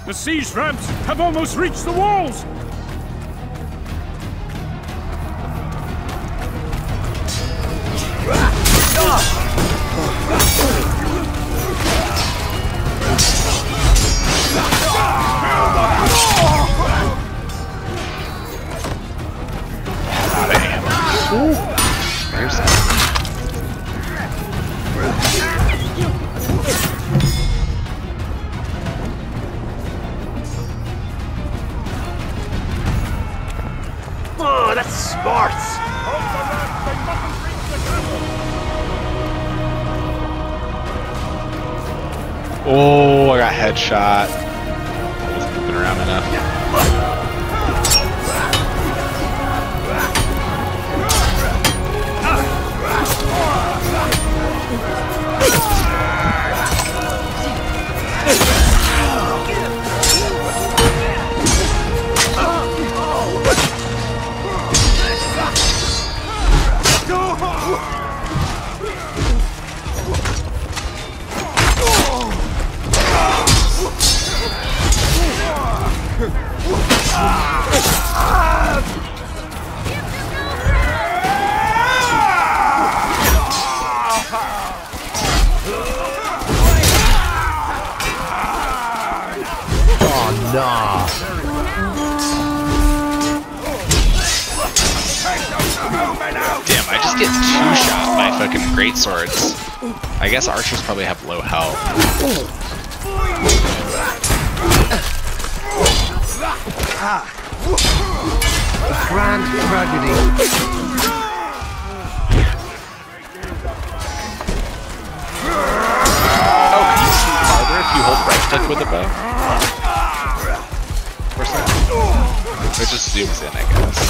The siege ramps have almost reached the walls! There's Oh, that's smart! Oh, I got headshot. I wasn't moving around enough. Oh, nah. Damn, I just get two-shot by fucking greatswords. I guess archers probably have low health. Grand tragedy. Oh, can you shoot farther if you hold right click with the bow? Or something? It just zooms in, I guess.